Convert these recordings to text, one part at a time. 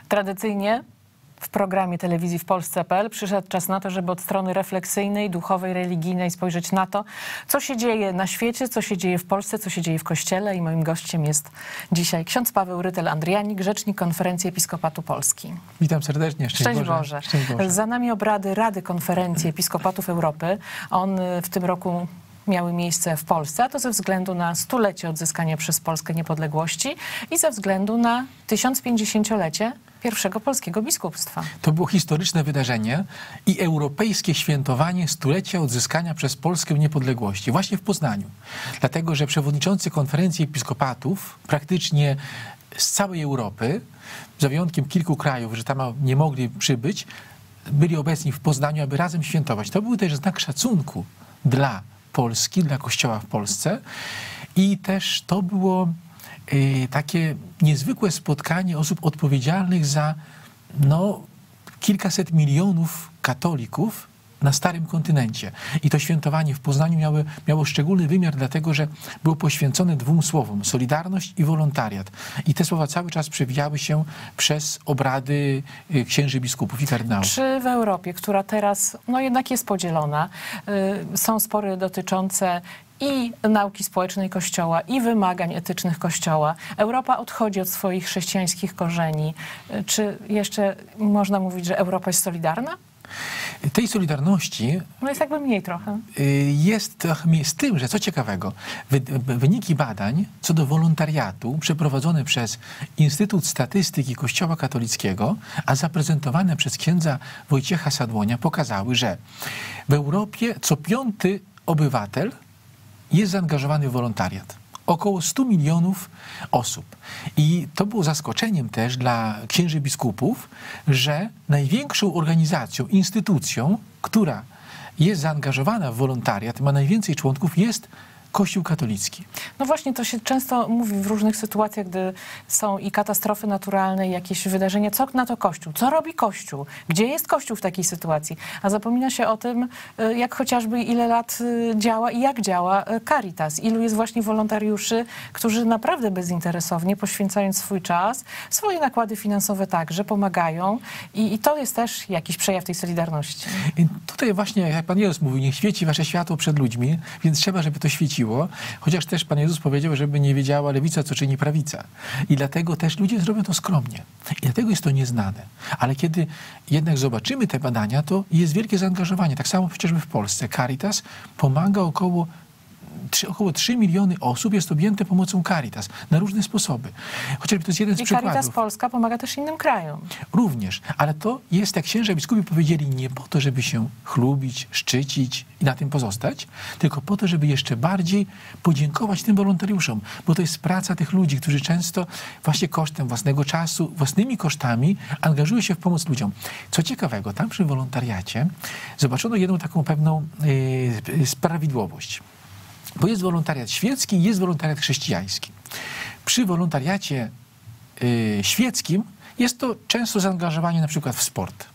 Tradycyjnie w programie telewizji w Polsce.pl przyszedł czas na to, żeby od strony refleksyjnej, duchowej, religijnej spojrzeć na to, co się dzieje na świecie, co się dzieje w Polsce, co się dzieje w Kościele. I moim gościem jest dzisiaj ksiądz Paweł Rytel-Andrianik, rzecznik Konferencji Episkopatu Polski. Witam serdecznie. Szczęść Boże. Szczęść Boże. Za nami obrady Rady Konferencji Episkopatów Europy. On w tym roku miały miejsce w Polsce, a to ze względu na 100-lecie odzyskania przez Polskę niepodległości i ze względu na 1050-lecie pierwszego polskiego biskupstwa. To było historyczne wydarzenie i europejskie świętowanie 100-lecia odzyskania przez Polskę niepodległości właśnie w Poznaniu. Dlatego, że przewodniczący Konferencji Episkopatów praktycznie z całej Europy, za wyjątkiem kilku krajów, że tam nie mogli przybyć, byli obecni w Poznaniu, aby razem świętować. To był też znak szacunku dla Polski, dla Kościoła w Polsce i też to było takie niezwykłe spotkanie osób odpowiedzialnych za kilkaset milionów katolików na starym kontynencie. I to świętowanie w Poznaniu miało szczególny wymiar, dlatego że było poświęcone dwóm słowom: solidarność i wolontariat. I te słowa cały czas przewijały się przez obrady księży biskupów i kardynałów. Czy w Europie, która teraz jednak jest podzielona, są spory dotyczące i nauki społecznej Kościoła, i wymagań etycznych Kościoła, Europa odchodzi od swoich chrześcijańskich korzeni. Czy jeszcze można mówić, że Europa jest solidarna? Tej solidarności jest jakby mniej trochę. Jest z tym, że co ciekawego, wyniki badań co do wolontariatu przeprowadzone przez Instytut Statystyki Kościoła Katolickiego, a zaprezentowane przez księdza Wojciecha Sadłonia, pokazały, że w Europie co 5. obywatel jest zaangażowany w wolontariat. Około 100 milionów osób. I to było zaskoczeniem też dla księży biskupów, że największą organizacją, instytucją, która jest zaangażowana w wolontariat, ma najwięcej członków, jest Kościół katolicki. No właśnie, to się często mówi w różnych sytuacjach, gdy są i katastrofy naturalne, i jakieś wydarzenia. Co na to Kościół? Co robi Kościół? Gdzie jest Kościół w takiej sytuacji? A zapomina się o tym, jak chociażby ile lat działa i jak działa Caritas. Ilu jest właśnie wolontariuszy, którzy naprawdę bezinteresownie, poświęcając swój czas, swoje nakłady finansowe także pomagają. I to jest też jakiś przejaw tej solidarności. I tutaj właśnie, jak Pan Jezus mówił, niech świeci wasze światło przed ludźmi, więc trzeba, żeby to świeciło. Chociaż też Pan Jezus powiedział, żeby nie wiedziała lewica, co czyni prawica. I dlatego też ludzie zrobią to skromnie. I dlatego jest to nieznane. Ale kiedy jednak zobaczymy te badania, to jest wielkie zaangażowanie. Tak samo chociażby w Polsce. Caritas pomaga około 3 miliony osób jest objęte pomocą Caritas na różne sposoby. Chociażby to jest jeden z przykładów. Caritas Polska pomaga też innym krajom. Również, ale to jest, jak księża biskupi powiedzieli, nie po to, żeby się chlubić, szczycić i na tym pozostać, tylko po to, żeby jeszcze bardziej podziękować tym wolontariuszom, bo to jest praca tych ludzi, którzy często właśnie kosztem własnego czasu, własnymi kosztami angażują się w pomoc ludziom. Co ciekawego, tam przy wolontariacie zobaczono jedną taką pewną prawidłowość. Bo jest wolontariat świecki i jest wolontariat chrześcijański. Przy wolontariacie świeckim jest to często zaangażowanie na przykład w sport.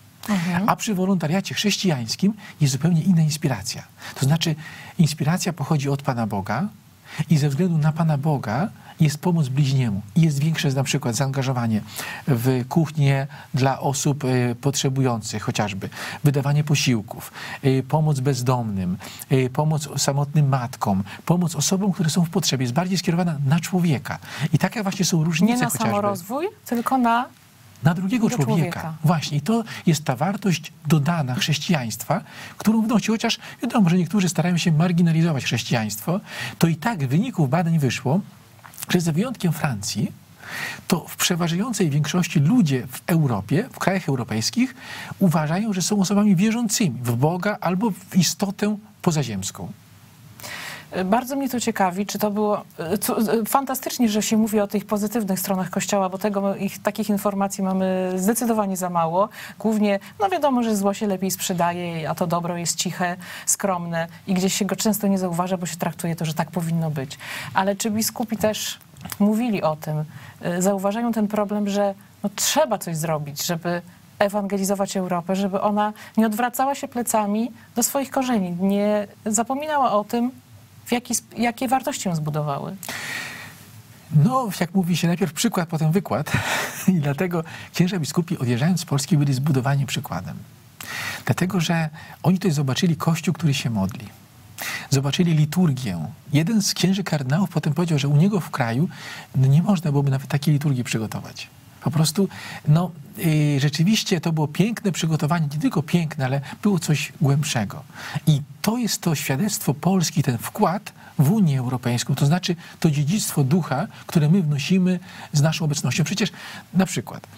A przy wolontariacie chrześcijańskim jest zupełnie inna inspiracja. To znaczy inspiracja pochodzi od Pana Boga i ze względu na Pana Boga jest pomoc bliźniemu. I jest większe na przykład zaangażowanie w kuchnię dla osób potrzebujących chociażby, wydawanie posiłków, pomoc bezdomnym, pomoc samotnym matkom, pomoc osobom, które są w potrzebie. Jest bardziej skierowana na człowieka. I takie właśnie są różnice nie na chociażby. samorozwój, tylko na drugiego człowieka. Właśnie. I to jest ta wartość dodana chrześcijaństwa, którą wnosi. Chociaż wiadomo, że niektórzy starają się marginalizować chrześcijaństwo, to i tak wyników badań wyszło, że za wyjątkiem Francji, to w przeważającej większości ludzie w Europie, w krajach europejskich uważają, że są osobami wierzącymi w Boga albo w istotę pozaziemską. Bardzo mnie to ciekawi, czy to było fantastycznie, że się mówi o tych pozytywnych stronach Kościoła, bo takich informacji mamy zdecydowanie za mało. Głównie, wiadomo, że zło się lepiej sprzedaje, a to dobro jest ciche, skromne i gdzieś się go często nie zauważa, bo się traktuje to, że tak powinno być. Ale czy biskupi też mówili o tym, zauważają ten problem, że trzeba coś zrobić, żeby ewangelizować Europę, żeby ona nie odwracała się plecami do swoich korzeni, nie zapominała o tym, jakie wartości ją zbudowały? No, jak mówi się, najpierw przykład, potem wykład. I dlatego księża biskupi, odjeżdżając z Polski, byli zbudowani przykładem. Dlatego, że oni tutaj zobaczyli Kościół, który się modli. Zobaczyli liturgię. Jeden z księży kardynałów potem powiedział, że u niego w kraju nie można byłoby nawet takiej liturgii przygotować. Po prostu, rzeczywiście to było piękne przygotowanie, nie tylko piękne, ale było coś głębszego. I to jest to świadectwo Polski, ten wkład w Unię Europejską, to znaczy to dziedzictwo ducha, które my wnosimy z naszą obecnością. Przecież na przykład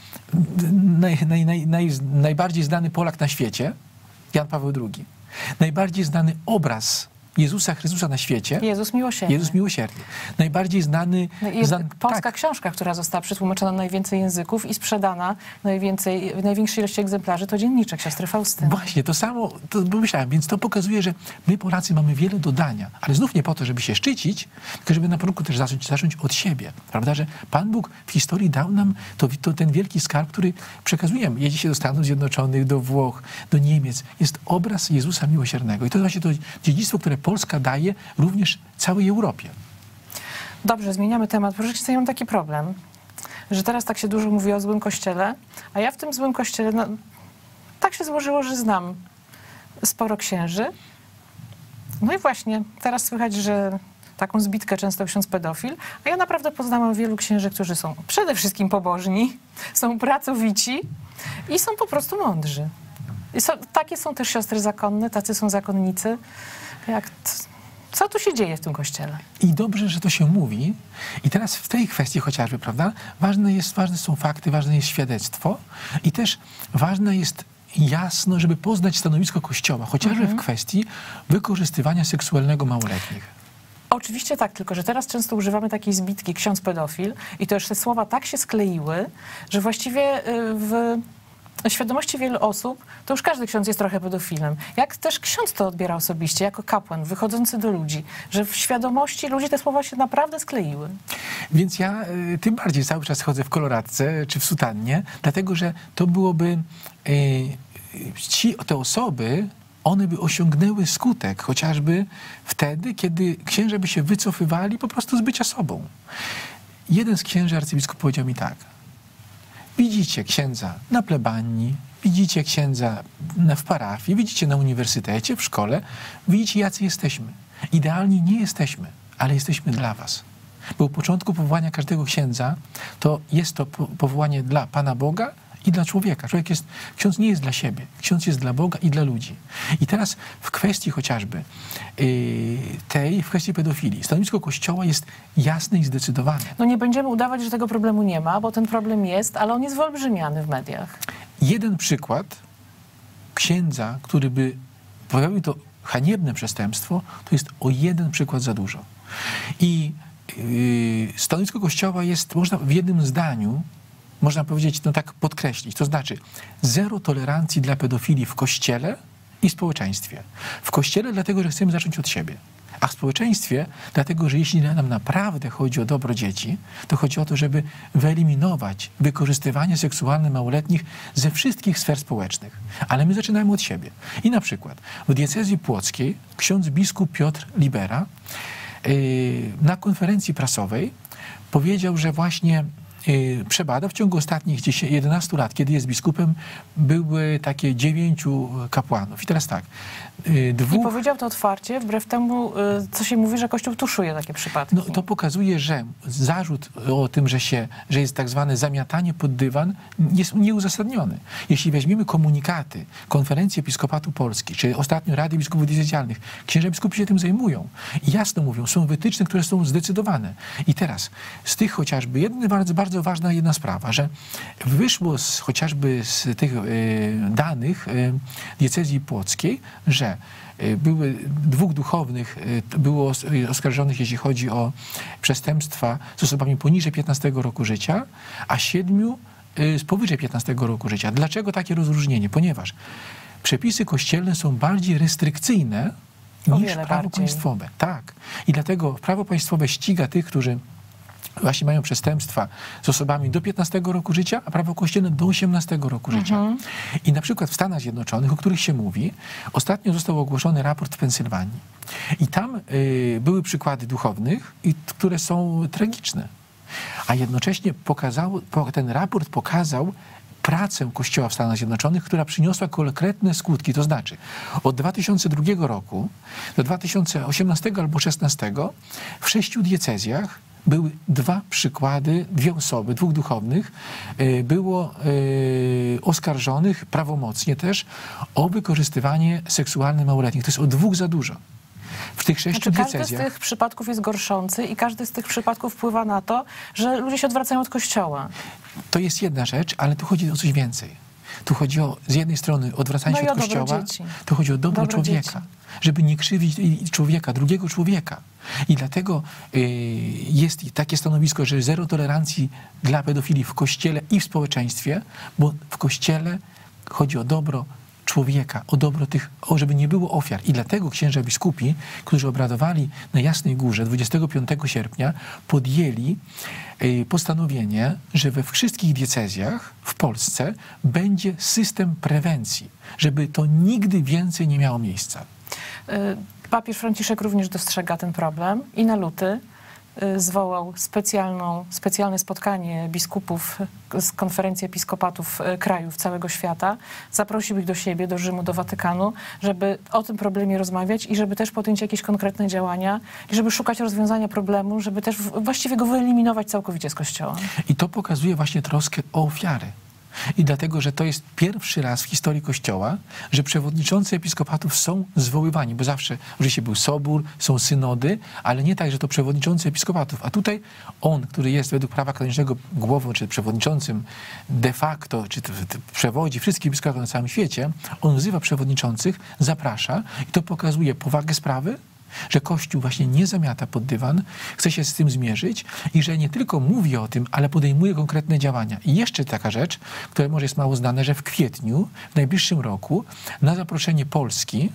najbardziej znany Polak na świecie, Jan Paweł II, najbardziej znany obraz Jezusa Chrystusa na świecie. Jezus Miłosierny. Jezus Miłosierny. Najbardziej znany... Jest polska książka, która została przetłumaczona na najwięcej języków i sprzedana w największej ilości egzemplarzy, to dzienniczek siostry Faustyny. Właśnie, to samo to pomyślałem, więc to pokazuje, że my Polacy mamy wiele do dania, ale znów nie po to, żeby się szczycić, tylko żeby na początku też zacząć od siebie, prawda, że Pan Bóg w historii dał nam ten wielki skarb, który przekazujemy. Jedzie się do Stanów Zjednoczonych, do Włoch, do Niemiec. Jest obraz Jezusa Miłosiernego i to właśnie to dziedzictwo, które Polska daje również całej Europie. Dobrze, zmieniamy temat. Proszę Księdza, ja mam taki problem, że teraz tak się dużo mówi o złym kościele, a ja w tym złym kościele, tak się złożyło, że znam sporo księży. No i właśnie, teraz słychać, że taką zbitkę często ksiądz pedofil, a ja naprawdę poznałam wielu księży, którzy są przede wszystkim pobożni, są pracowici i są po prostu mądrzy. Takie są też siostry zakonne, tacy są zakonnicy. Co tu się dzieje w tym kościele? I dobrze, że to się mówi. I teraz w tej kwestii chociażby, prawda, ważne są fakty, ważne jest świadectwo i też ważne jest jasno, żeby poznać stanowisko Kościoła, chociażby w kwestii wykorzystywania seksualnego małoletnich. Oczywiście tak, tylko że teraz często używamy takiej zbitki ksiądz pedofil i to już te słowa tak się skleiły, że właściwie w świadomości wielu osób, to już każdy ksiądz jest trochę pedofilem. Jak też ksiądz to odbiera osobiście, jako kapłan wychodzący do ludzi, że w świadomości ludzi te słowa się naprawdę skleiły. Więc ja tym bardziej cały czas chodzę w koloradce czy w sutannie, dlatego że to byłoby, te osoby, one by osiągnęły skutek chociażby wtedy, kiedy księża by się wycofywali po prostu z bycia sobą. Jeden z księży arcybiskup powiedział mi tak: widzicie księdza na plebanii, widzicie księdza w parafii, widzicie na uniwersytecie, w szkole, widzicie, jacy jesteśmy. Idealni nie jesteśmy, ale jesteśmy dla was. Bo u początku powołania każdego księdza to jest to powołanie dla Pana Boga i dla człowieka. Ksiądz nie jest dla siebie. Ksiądz jest dla Boga i dla ludzi. I teraz w kwestii chociażby w kwestii pedofilii, stanowisko Kościoła jest jasne i zdecydowane. No nie będziemy udawać, że tego problemu nie ma, bo ten problem jest, ale on jest wyolbrzymiany w mediach. Jeden przykład księdza, który by popełnił to haniebne przestępstwo, to jest o jeden przykład za dużo. I stanowisko Kościoła jest, można w jednym zdaniu, można powiedzieć, tak podkreślić. To znaczy zero tolerancji dla pedofilii w Kościele i społeczeństwie. W Kościele dlatego, że chcemy zacząć od siebie. A w społeczeństwie dlatego, że jeśli nam naprawdę chodzi o dobro dzieci, to chodzi o to, żeby wyeliminować wykorzystywanie seksualne małoletnich ze wszystkich sfer społecznych. Ale my zaczynamy od siebie. I na przykład w diecezji płockiej ksiądz biskup Piotr Libera na konferencji prasowej powiedział, że właśnie przebadał w ciągu ostatnich 11 lat, kiedy jest biskupem, były takie 9 kapłanów. I teraz tak. I powiedział to otwarcie, wbrew temu, co się mówi, że Kościół tuszuje takie przypadki. No, to pokazuje, że zarzut o tym, że jest tak zwane zamiatanie pod dywan, jest nieuzasadniony. Jeśli weźmiemy komunikaty Konferencji Episkopatu Polski, czy ostatnio Rady Biskupów Diecezjalnych, księża biskupi się tym zajmują. I jasno mówią, są wytyczne, które są zdecydowane. I teraz z tych chociażby bardzo ważna jedna sprawa, że wyszło chociażby z tych danych diecezji płockiej, że były 2 duchownych, było oskarżonych, jeśli chodzi o przestępstwa z osobami poniżej 15 roku życia, a 7 z powyżej 15 roku życia. Dlaczego takie rozróżnienie? Ponieważ przepisy kościelne są bardziej restrykcyjne niż prawo państwowe. Tak. I dlatego prawo państwowe ściga tych, którzy właśnie mają przestępstwa z osobami do 15 roku życia, a prawo kościelne do 18 roku życia. I na przykład w Stanach Zjednoczonych, o których się mówi, ostatnio został ogłoszony raport w Pensylwanii. I tam były przykłady duchownych, które są tragiczne. A jednocześnie ten raport pokazał pracę Kościoła w Stanach Zjednoczonych, która przyniosła konkretne skutki. To znaczy od 2002 roku do 2018 albo 2016 w 6 diecezjach były 2 przykłady, 2 osoby, 2 duchownych było oskarżonych prawomocnie też o wykorzystywanie seksualne małoletnich. To jest o 2 za dużo. W tych 6 diecezjach. Każdy z tych przypadków jest gorszący i każdy z tych przypadków wpływa na to, że ludzie się odwracają od Kościoła. To jest jedna rzecz, ale tu chodzi o coś więcej. Tu chodzi o, z jednej strony, odwracanie się od Kościoła, tu chodzi o dobro człowieka. Żeby nie krzywdzić człowieka, drugiego człowieka. I dlatego jest takie stanowisko, że zero tolerancji dla pedofilii w Kościele i w społeczeństwie, bo w Kościele chodzi o dobro człowieka, o dobro tych, żeby nie było ofiar. I dlatego księża biskupi, którzy obradowali na Jasnej Górze 25 sierpnia, podjęli postanowienie, że we wszystkich diecezjach w Polsce będzie system prewencji, żeby to nigdy więcej nie miało miejsca. Papież Franciszek również dostrzega ten problem i na luty zwołał specjalne spotkanie biskupów z konferencji episkopatów krajów całego świata. Zaprosił ich do siebie, do Rzymu, do Watykanu, żeby o tym problemie rozmawiać i żeby też podjąć jakieś konkretne działania i żeby szukać rozwiązania problemu, żeby też właściwie go wyeliminować całkowicie z Kościoła. I to pokazuje właśnie troskę o ofiary. I dlatego, że to jest pierwszy raz w historii Kościoła, że przewodniczący episkopatów są zwoływani, bo zawsze oczywiście był sobór, są synody, ale nie tak, że to przewodniczący episkopatów. A tutaj on, który jest według prawa kanonicznego głową, czy przewodniczącym de facto, czy przewodzi wszystkich episkopatów na całym świecie, on wzywa przewodniczących, zaprasza i to pokazuje powagę sprawy, że Kościół właśnie nie zamiata pod dywan, chce się z tym zmierzyć i że nie tylko mówi o tym, ale podejmuje konkretne działania. I jeszcze taka rzecz, która może jest mało znana, że w kwietniu, w najbliższym roku, na zaproszenie Polski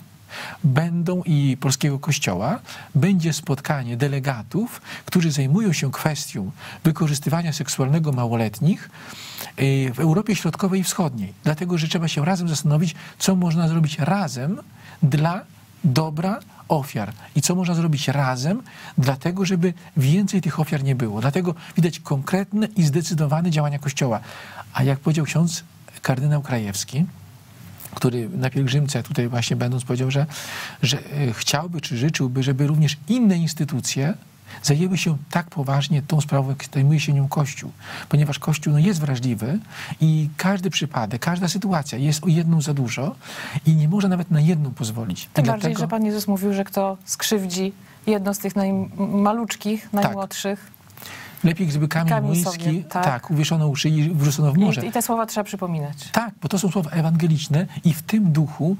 i polskiego Kościoła będzie spotkanie delegatów, którzy zajmują się kwestią wykorzystywania seksualnego małoletnich w Europie Środkowej i Wschodniej. Dlatego, że trzeba się razem zastanowić, co można zrobić razem dla dobra ofiar i co można zrobić razem, dlatego, żeby więcej tych ofiar nie było. Dlatego widać konkretne i zdecydowane działania Kościoła. A jak powiedział ksiądz kardynał Krajewski, który na pielgrzymce tutaj właśnie będąc powiedział, że chciałby czy życzyłby, żeby również inne instytucje zajęły się tak poważnie tą sprawą, jak zajmuje się nią Kościół. Ponieważ Kościół jest wrażliwy i każdy przypadek, każda sytuacja jest o jedną za dużo i nie można nawet na jedną pozwolić. Tym bardziej, że Pan Jezus mówił, że kto skrzywdzi jedno z tych najmaluczkich, najmłodszych, lepiej, gdyby kamień młyński uwieszono u szyi i wrzucono w morze. I te słowa trzeba przypominać. Tak, bo to są słowa ewangeliczne i w tym duchu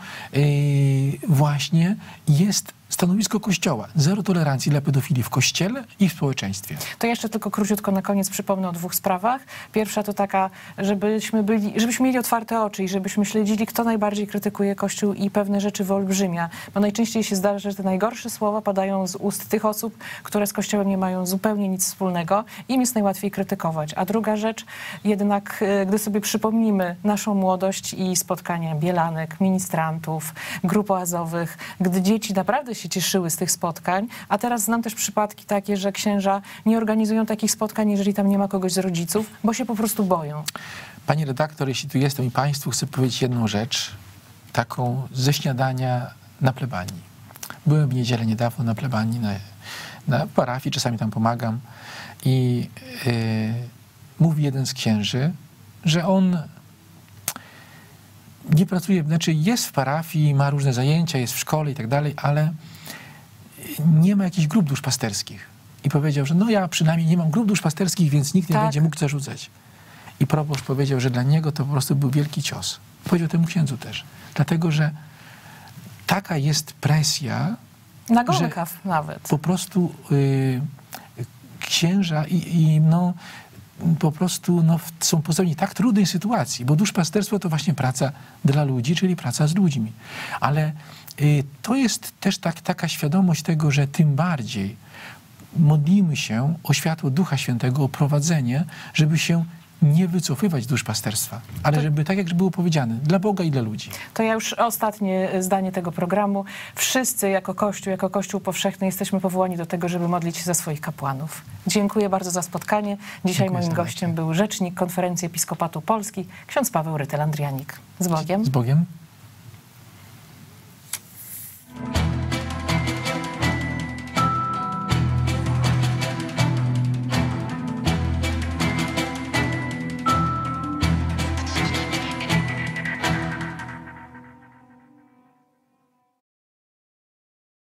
właśnie jest stanowisko Kościoła. Zero tolerancji dla pedofilii w Kościele i w społeczeństwie. To jeszcze tylko króciutko na koniec przypomnę o 2 sprawach. Pierwsza to taka, żebyśmy mieli otwarte oczy i żebyśmy śledzili, kto najbardziej krytykuje Kościół i pewne rzeczy wyolbrzymia. Bo najczęściej się zdarza, że te najgorsze słowa padają z ust tych osób, które z Kościołem nie mają zupełnie nic wspólnego. Im jest najłatwiej krytykować. A druga rzecz, jednak gdy sobie przypomnimy naszą młodość i spotkania bielanek, ministrantów, grup oazowych, gdy dzieci naprawdę się cieszyły z tych spotkań, a teraz znam też przypadki takie, że księża nie organizują takich spotkań, jeżeli tam nie ma kogoś z rodziców, bo się po prostu boją. Pani redaktor, jeśli tu jestem i Państwu chcę powiedzieć jedną rzecz, taką ze śniadania na plebanii. Byłem w niedzielę niedawno na plebanii, na parafii, czasami tam pomagam i mówi jeden z księży, że on nie pracuje, znaczy jest w parafii, ma różne zajęcia, jest w szkole i tak dalej, ale nie ma jakichś grup duszpasterskich. I powiedział, że no ja przynajmniej nie mam grup duszpasterskich, więc nikt nie będzie mógł zarzucać. I proboszcz powiedział, że dla niego to po prostu był wielki cios. Powiedział temu księdzu też. Dlatego, że taka jest presja, nagonka nawet. Po prostu księża po prostu są pozostawieni tak trudnej sytuacji, bo duszpasterstwo to właśnie praca dla ludzi, czyli praca z ludźmi. Ale to jest też taka świadomość tego, że tym bardziej modlimy się o światło Ducha Świętego, o prowadzenie, żeby się nie wycofywać duszpasterstwa, ale żeby, tak jak było powiedziane, dla Boga i dla ludzi. To ja już ostatnie zdanie tego programu. Wszyscy jako Kościół powszechny jesteśmy powołani do tego, żeby modlić się za swoich kapłanów. Dziękuję bardzo za spotkanie. Dzisiaj Dziękuję moim serdecznie. gościem był rzecznik Konferencji Episkopatu Polski, ksiądz Paweł Rytel-Andrianik. Z Bogiem. Z Bogiem.